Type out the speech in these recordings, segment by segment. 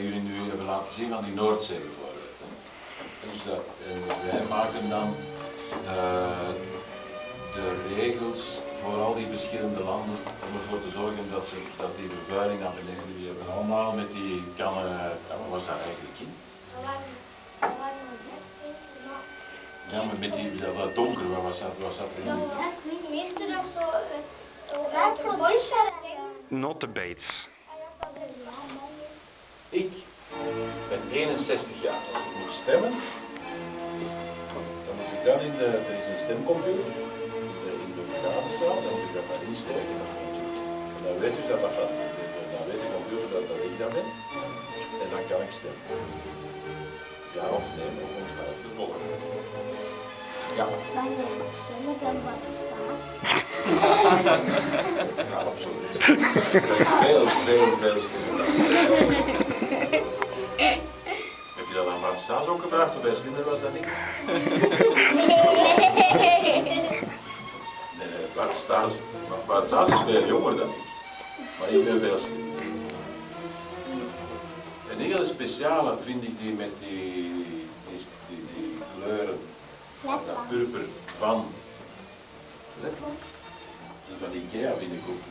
jullie nu hebben laten zien van die Noordzee bijvoorbeeld. Dus wij maken dan de regels voor al die verschillende landen om ervoor te zorgen dat die vervuiling naar beneden, die hebben allemaal met die kannen, wat was daar eigenlijk in? Ja, maar met die, dat donker, wat was dat erin? Meestal dat zo... Notenbates. Ik ben 61 jaar. Als ik moet stemmen, dan moet ik dan er is een stemcomputer in de vergaderzaal, dan moet ik dat maar insteken. En dan weet dus dat gaat. Dan weet de computer dat ik dat ben. En dan kan ik stemmen. Ja of nee, of onthoud de volgende. Ja. Kan je stemmen dan wat er staat? Ja, absoluut. Veel stemmen. Heb je dat aan Bart Staes ook gevraagd? Of bij Slinder was dat niet? Nee, Bart Staes is veel jonger dan ik. Maar ik ben veel slimmer. Een hele speciale vind ik die met die kleuren. Dat purper van Letland. Dus van Ikea vind ik ook.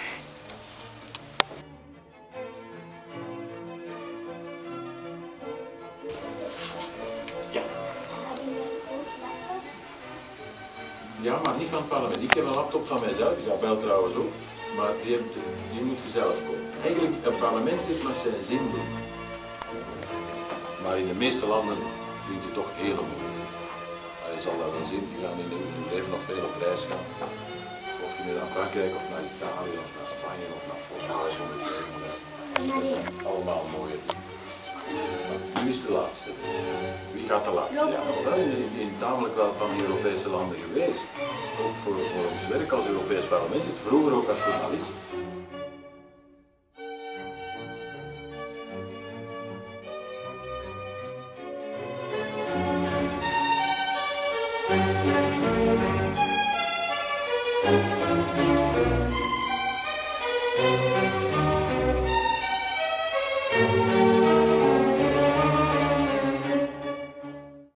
Ja. Ja, maar niet van het parlement. Ik heb een laptop van mijzelf, die is wel trouwens ook. Maar die moet je zelf kopen. Eigenlijk, een parlementslid mag zijn zin doen. Maar in de meeste landen vind je toch heel moeilijk. Je zal dat wel zien, die gaan in hun leven nog veel op reis gaan. Of je nu naar Frankrijk of naar Italië of naar Spanje of naar Portugal. Dat zijn allemaal mooie dingen. Maar nu is de laatste. Wie gaat de laatste? Ja, wel in tamelijk wel van die Europese landen geweest. Ook voor ons werk als Europees parlement, vroeger ook als journalist. Thank you.